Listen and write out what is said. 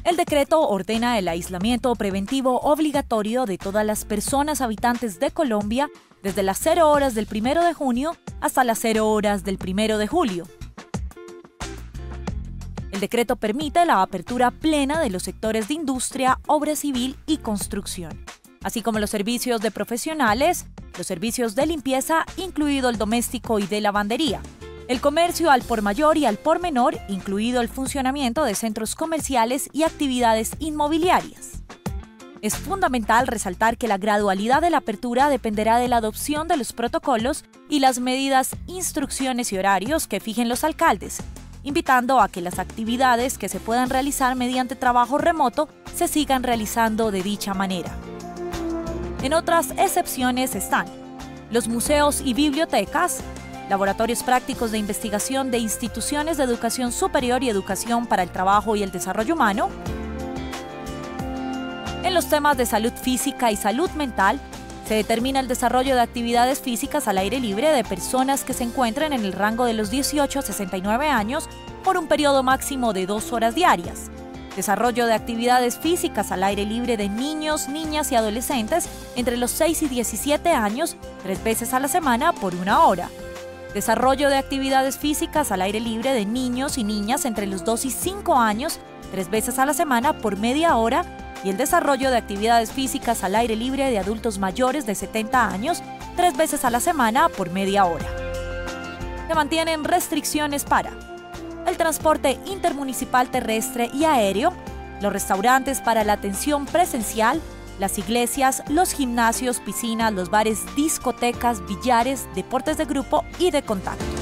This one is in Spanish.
El decreto ordena el aislamiento preventivo obligatorio de todas las personas habitantes de Colombia desde las 0 horas del 1 de junio hasta las 0 horas del 1 de julio. El decreto permite la apertura plena de los sectores de industria, obra civil y construcción, así como los servicios de profesionales, los servicios de limpieza, incluido el doméstico y de lavandería, el comercio al por mayor y al por menor, incluido el funcionamiento de centros comerciales y actividades inmobiliarias. Es fundamental resaltar que la gradualidad de la apertura dependerá de la adopción de los protocolos y las medidas, instrucciones y horarios que fijen los alcaldes, invitando a que las actividades que se puedan realizar mediante trabajo remoto se sigan realizando de dicha manera. En otras excepciones están los museos y bibliotecas, laboratorios prácticos de investigación de instituciones de educación superior y educación para el trabajo y el desarrollo humano. En los temas de salud física y salud mental, se determina el desarrollo de actividades físicas al aire libre de personas que se encuentren en el rango de los 18 a 69 años por un periodo máximo de 2 horas diarias. Desarrollo de actividades físicas al aire libre de niños, niñas y adolescentes entre los 6 y 17 años 3 veces a la semana por 1 hora. Desarrollo de actividades físicas al aire libre de niños y niñas entre los 2 y 5 años 3 veces a la semana por media hora, y el desarrollo de actividades físicas al aire libre de adultos mayores de 70 años 3 veces a la semana por media hora. Se mantienen restricciones para el transporte intermunicipal terrestre y aéreo, los restaurantes para la atención presencial, las iglesias, los gimnasios, piscinas, los bares, discotecas, billares, deportes de grupo y de contacto.